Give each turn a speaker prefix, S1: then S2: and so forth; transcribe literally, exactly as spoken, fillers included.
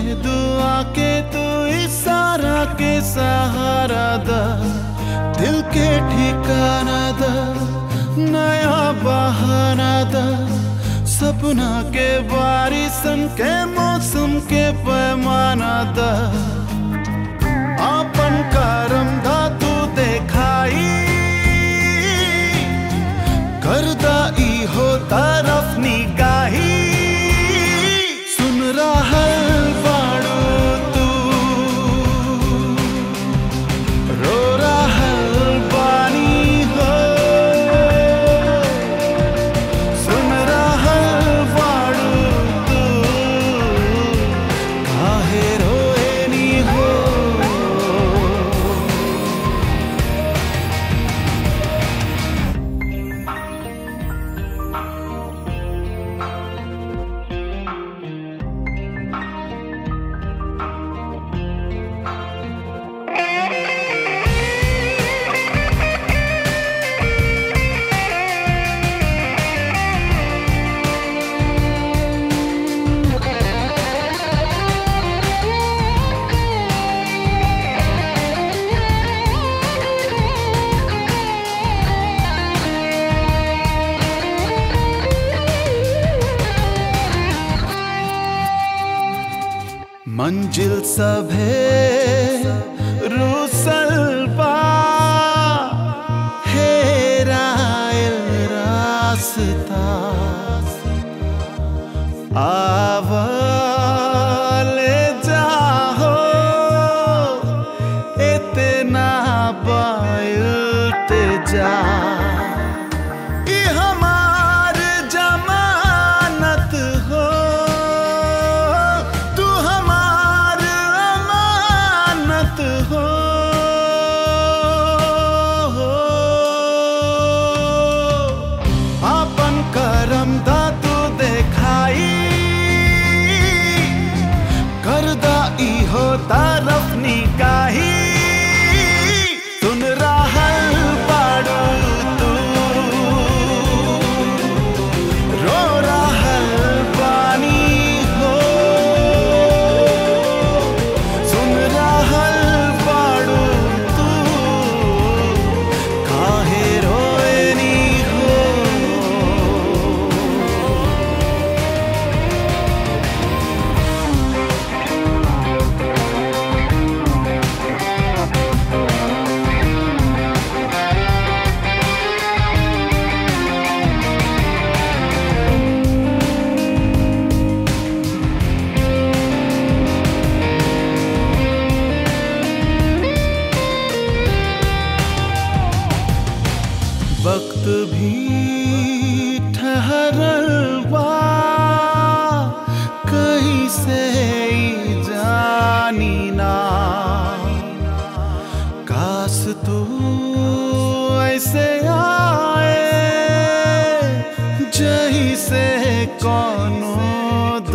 S1: दुआ के तू इशारा के सहारा दा, दिल के ठिकाना दा, नया बहाना दा, सपना के बारिशन के मौसम के पैमाना दा, आपन करम दा तू देखाई करदा ई हो तरफ निगाही। सुन रहल बाड़ू तू रो रहल बानी हो, सुन रहल बाड़ू तू काहे रोएनी हो। मंजिल सभे रुसल बा, हेरायल रास्ता, आवा ले जाहो इतना बायते जा। ई हमार जमानत हो, हो आपन करम दा तू देखाई करदा ई हो तरफ निगाही। सुन रहल बाड़ू तू रो रहल बानी हो, सुन रहल वक्त भी ठहरल बा, कहीं से ही जानी ना। काश तू ऐसे आए जही से कोनो